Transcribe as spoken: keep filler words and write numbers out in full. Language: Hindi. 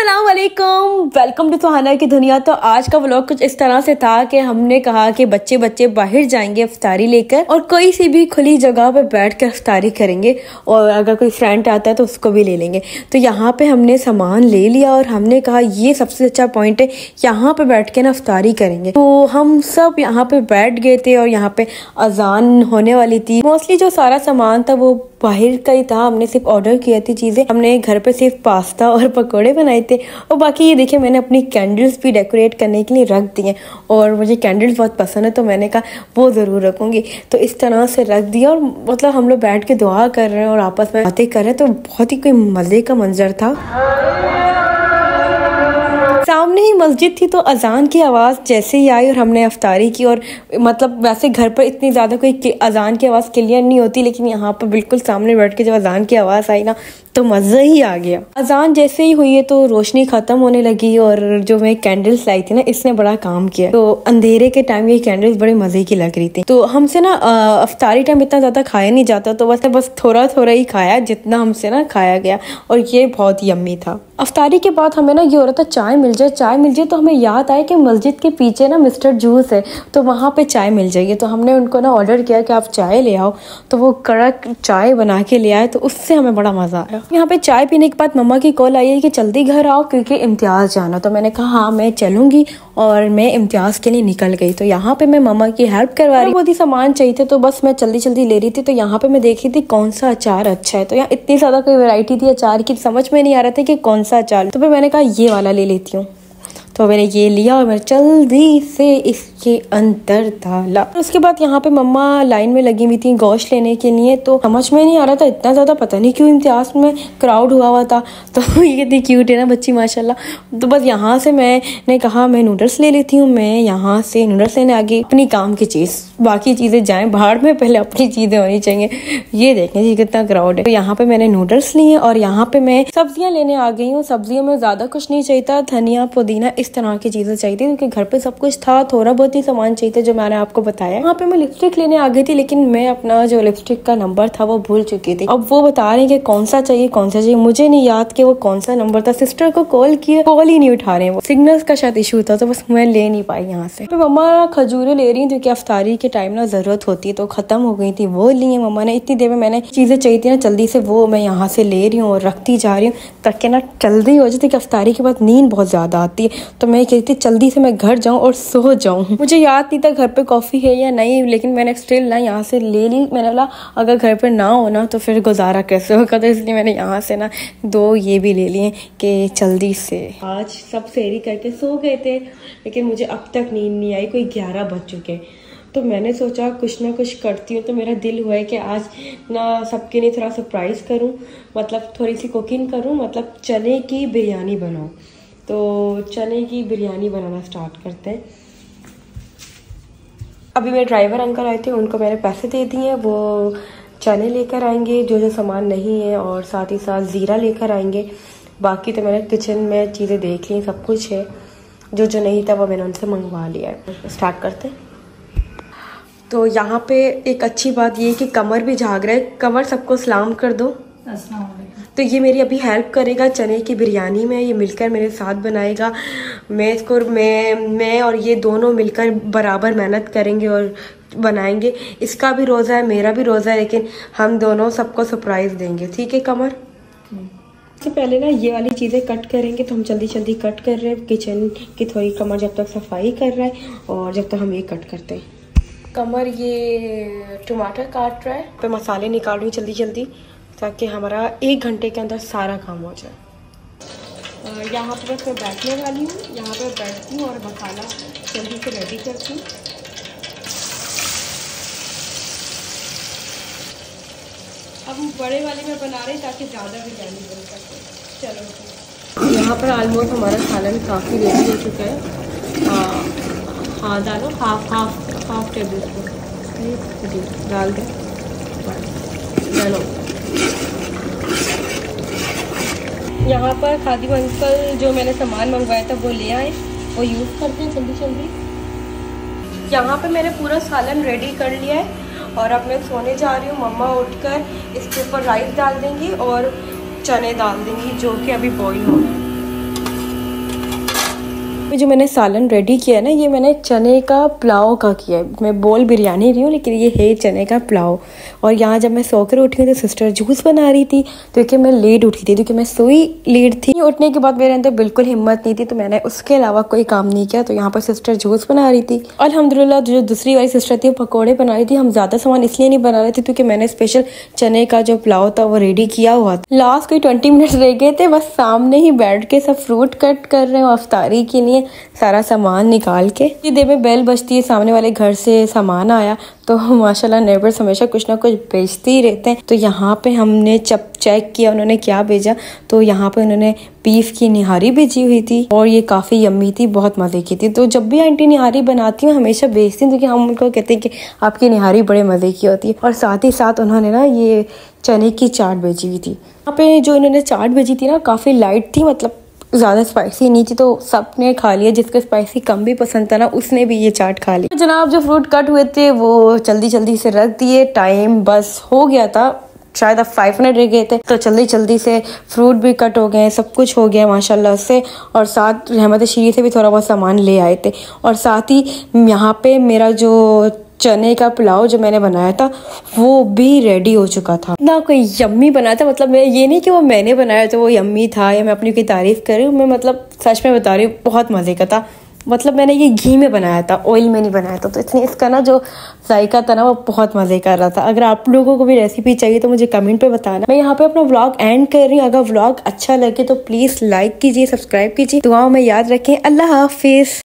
अस्सलाम वालेकुम, वेलकम टू सुहाना की दुनिया। तो आज का व्लॉग कुछ इस तरह से था कि हमने कहा कि बच्चे बच्चे बाहर जाएंगे इफ्तारी लेकर और कोई सी भी खुली जगह पे बैठ कर इफ्तारी करेंगे और अगर कोई फ्रेंड आता है तो उसको भी ले लेंगे। तो यहाँ पे हमने सामान ले लिया और हमने कहा ये सबसे अच्छा पॉइंट है, यहाँ पे बैठ के ना इफ्तारी करेंगे। तो हम सब यहाँ पे बैठ गए थे और यहाँ पे अजान होने वाली थी। मोस्टली जो सारा सामान था वो बाहर का ही था, हमने सिर्फ ऑर्डर किया थी चीजें। हमने घर पे सिर्फ पास्ता और पकोड़े बनाए थे और बाकी ये देखिए मैंने अपनी कैंडल्स भी डेकोरेट करने के लिए रख दी हैं और मुझे कैंडल्स बहुत पसंद है तो मैंने कहा वो ज़रूर रखूँगी। तो इस तरह से रख दिया और मतलब हम लोग बैठ के दुआ कर रहे हैं और आपस में बातें कर रहे हैं। तो बहुत ही कोई मज़े का मंजर था। सामने ही मस्जिद थी तो अजान की आवाज़ जैसे ही आई और हमने अफ्तारी की। और मतलब वैसे घर पर इतनी ज़्यादा कोई अजान की आवाज़ क्लियर नहीं होती, लेकिन यहाँ पर बिल्कुल सामने बैठ के जब अजान की आवाज़ आई ना तो मज़ा ही आ गया। अजान जैसे ही हुई है तो रोशनी ख़त्म होने लगी और जो मैं कैंडल्स लाई थी ना इसने बड़ा काम किया। तो अंधेरे के टाइम ये कैंडल्स बड़े मज़े की लग रही थी। तो हमसे ना अफ्तारी टाइम इतना ज़्यादा खाया नहीं जाता, तो बस बस थोड़ा थोड़ा ही खाया जितना हमसे ना खाया गया और ये बहुत यम्मी था। अफ्तारी के बाद हमें ना ये हो रहा था चाय मिल जाए चाय मिल जाए तो हमें याद आया कि मस्जिद के पीछे ना मिस्टर जूस है तो वहाँ पे चाय मिल जाएगी। तो हमने उनको ना ऑर्डर किया कि आप चाय ले आओ, तो वो कड़क चाय बना के ले आए। तो उससे हमें बड़ा मज़ा आया। यहाँ पे चाय पीने के बाद मम्मा की कॉल आई है कि जल्दी घर आओ क्योंकि इम्तियाज़ जाना। तो मैंने कहा हाँ मैं चलूँगी और मैं इम्तियाज़ के लिए निकल गई। तो यहाँ पे मैं मम्मा की हेल्प करवा रही, बहुत ही सामान चाहिए थे तो बस मैं जल्दी जल्दी ले रही थी। तो यहाँ पे मैं देख रही थी कौन सा अचार अच्छा है। तो यहाँ इतनी ज़्यादा कोई वैरायटी थी अचार की, समझ में नहीं आ रहा था कि कौन सा अचार। तो फिर मैंने कहा ये वाला ले लेती हूँ। तो मैंने ये लिया और मैं जल्दी से इसके अंदर डाला। उसके बाद यहाँ पे मम्मा लाइन में लगी हुई थी गोश्त लेने के लिए। तो समझ में नहीं आ रहा था इतना ज़्यादा, पता नहीं क्यों इम्तियाज़ में क्राउड हुआ हुआ था। तो ये इतनी क्यूट है ना बच्ची माशाल्लाह। तो बस यहाँ से मैंने कहा मैं नूडल्स ले लेती हूँ। मैं यहाँ से नूडल्स लेने आ गई। अपनी काम की चीज़, बाकी चीज़ें जाएँ बाहर में, पहले अपनी चीज़ें होनी चाहिए। ये देखें जी कितना क्राउड है। तो यहाँ पे मैंने नूडल्स लिए और यहाँ पे मैं सब्जियाँ लेने आ गई हूँ। सब्जियों में ज़्यादा कुछ नहीं चाहिए था, धनिया पुदीना इस तरह की चीजें चाहिए थी क्योंकि घर पे सब कुछ था। थोड़ा बहुत ही सामान चाहिए था जो मैंने आपको बताया। यहाँ पे मैं लिपस्टिक लेने आ गई थी लेकिन मैं अपना जो लिपस्टिक का नंबर था वो भूल चुकी थी। अब वो बता रहे हैं कि कौन सा चाहिए कौन सा चाहिए, मुझे नहीं याद कि वो कौन सा नंबर था। सिस्टर को कॉल किया, कॉल ही नहीं उठा रहे, वो सिग्नल्स का शायद इशू था तो बस मैं ले नहीं पाई यहाँ से। तो मम्मा खजूरें ले रही थी क्योंकि अफ्तारी के टाइम ना जरूरत होती है, तो खत्म हो गई थी वो लिए मम्मा ने। इतनी देर में मैंने चीजें चाहिए थी ना जल्दी से वो मैं यहाँ से ले रही हूँ और रखती जा रही हूँ ताकि ना जल्दी हो जाती कि अफ्तारी के बाद नींद बहुत ज्यादा आती है। तो मैं कहती थी जल्दी से मैं घर जाऊं और सो जाऊं। मुझे याद नहीं था घर पे कॉफी है या नहीं, लेकिन मैंने स्टिल ना यहाँ से ले ली। मैंने बोला अगर घर पे ना हो ना तो फिर गुजारा कैसे होगा, तो इसलिए मैंने यहाँ से ना दो ये भी ले लिए कि जल्दी से। आज सब सेरी करके सो गए थे लेकिन मुझे अब तक नींद नहीं आई, कोई ग्यारह बज चुके। तो मैंने सोचा कुछ ना कुछ करती हूँ। तो मेरा दिल हुआ है कि आज ना सबके लिए थोड़ा सरप्राइज करूँ, मतलब थोड़ी सी कुकिंग करूँ, मतलब चने की बिरयानी बनाऊँ। तो चने की बिरयानी बनाना स्टार्ट करते हैं। अभी मेरे ड्राइवर अंकल आए थे, उनको मैंने पैसे दे दिए, वो चने लेकर आएंगे जो जो सामान नहीं है और साथ ही साथ ज़ीरा लेकर आएंगे। बाकी तो मैंने किचन में चीज़ें देख ली, सब कुछ है, जो जो नहीं था वो मैंने उनसे मंगवा लिया है। स्टार्ट करते हैं। तो यहाँ पे एक अच्छी बात ये है कि कमर भी झाग रहा है। कमर सबको सलाम कर दो। तो ये मेरी अभी हेल्प करेगा चने की बिरयानी में, ये मिलकर मेरे साथ बनाएगा। मैं इसको मैं मैं और ये दोनों मिलकर बराबर मेहनत करेंगे और बनाएंगे। इसका भी रोज़ा है मेरा भी रोज़ा है, लेकिन हम दोनों सबको सरप्राइज़ देंगे। ठीक है कमर? सबसे पहले ना ये वाली चीज़ें कट करेंगे तो हम जल्दी जल्दी कट कर रहे हैं। किचन की थोड़ी कमर जब तक सफाई कर रहा है और जब तक हम ये कट करते हैं। कमर ये टमाटर काट रहा है, पे मसाले निकाल रही हूँ जल्दी जल्दी ताकि हमारा एक घंटे के अंदर सारा काम हो जाए। यहाँ पर बस मैं बैठने वाली हूँ, यहाँ पर बैठती हूँ और मसाला जल्दी से रेडी करती हूँ। अब बड़े वाले में बना रही ताकि ज़्यादा बिरयानी बन सके। चलो यहाँ पर ऑलमोस्ट हमारा सालन काफ़ी रेडी हो चुका है। हाँ हाँ डालो, half half half tablespoon जी डाल दें। चलो यहाँ पर खादिम अंकल जो मैंने सामान मंगवाया था वो ले आए, वो यूज़ करते हैं जल्दी जल्दी। यहाँ पे मैंने पूरा सालन रेडी कर लिया है और अब मैं सोने जा रही हूँ। मम्मा उठकर इसके ऊपर राइस डाल देंगी और चने डाल देंगी जो कि अभी बॉईल हो रहे हैं। पे जो मैंने सालन रेडी किया है ना, ये मैंने चने का पुलाव का किया है। मैं बोल बिरयानी रही हूँ लेकिन ये है चने का पुलाव। और यहाँ जब मैं सोकर उठी हूँ तो सिस्टर जूस बना रही थी, क्योंकि मैं लेट उठी थी, क्योंकि मैं सोई लेट थी। उठने के बाद मेरे अंदर बिल्कुल हिम्मत नहीं थी, तो मैंने उसके अलावा कोई काम नहीं किया। तो यहाँ पर सिस्टर जूस बना रही थी। अल्हम्दुलिल्लाह जो दूसरी वाली सिस्टर थी वो पकौड़े बना रही थी। हम ज़्यादा सामान इसलिए नहीं बना रहे थे क्योंकि मैंने स्पेशल चने का जो पुलाव था वो रेडी किया हुआ था। लास्ट कोई ट्वेंटी मिनट्स रह गए थे, बस सामने ही बैठ के सब फ्रूट कट कर रहे हो अफ्तारी के लिए, सारा सामान निकाल के। इतनी देर में बेल बजती है, सामने वाले घर से सामान आया। तो माशाल्लाह नेबर्स हमेशा कुछ ना कुछ बेचते ही रहते हैं। तो यहाँ पे हमने जब चेक किया उन्होंने क्या भेजा, तो यहाँ पे उन्होंने बीफ की निहारी भेजी हुई थी और ये काफ़ी यम्मी थी, बहुत मज़े की थी। तो जब भी आंटी निहारी बनाती हैं हमेशा बेचती हैं, क्योंकि हम उनको कहते हैं कि आपकी निहारी बड़े मज़े की होती है। और साथ ही साथ उन्होंने ना ये चने की चाट भेजी हुई थी। यहाँ पे जो इन्होंने चाट भेजी थी ना काफ़ी लाइट थी, मतलब ज़्यादा स्पाइसी नहीं थी, तो सबने खा लिया। जिसको स्पाइसी कम भी पसंद था ना उसने भी ये चाट खा ली। तो जनाब जो फ्रूट कट हुए थे वो जल्दी जल्दी से रख दिए। टाइम बस हो गया था, शायद अब फाइव मिनट रह गए थे, तो जल्दी जल्दी से फ्रूट भी कट हो गए, सब कुछ हो गया माशाल्लाह से। और साथ रहमत शीरी से भी थोड़ा बहुत सामान ले आए थे। और साथ ही यहाँ पे मेरा जो चने का पुलाव जो मैंने बनाया था वो भी रेडी हो चुका था। ना कोई यम्मी बनाया था, मतलब मैं ये नहीं कि वो मैंने बनाया था वो यम्मी था या मैं अपनी की तारीफ कर रही हूँ, मैं मतलब सच में बता रही हूँ बहुत मज़े का था। मतलब मैंने ये घी में बनाया था, ऑयल में नहीं बनाया था, तो इसलिए इसका ना जो जायका था ना वो बहुत मज़े का रहा था। अगर आप लोगों को भी रेसिपी चाहिए तो मुझे कमेंट पे बताना। मैं यहाँ पे अपना व्लॉग एंड कर रही हूँ। अगर व्लॉग अच्छा लगे तो प्लीज़ लाइक कीजिए, सब्सक्राइब कीजिए, दुआओं में याद रखें। अल्लाह हाफिज़।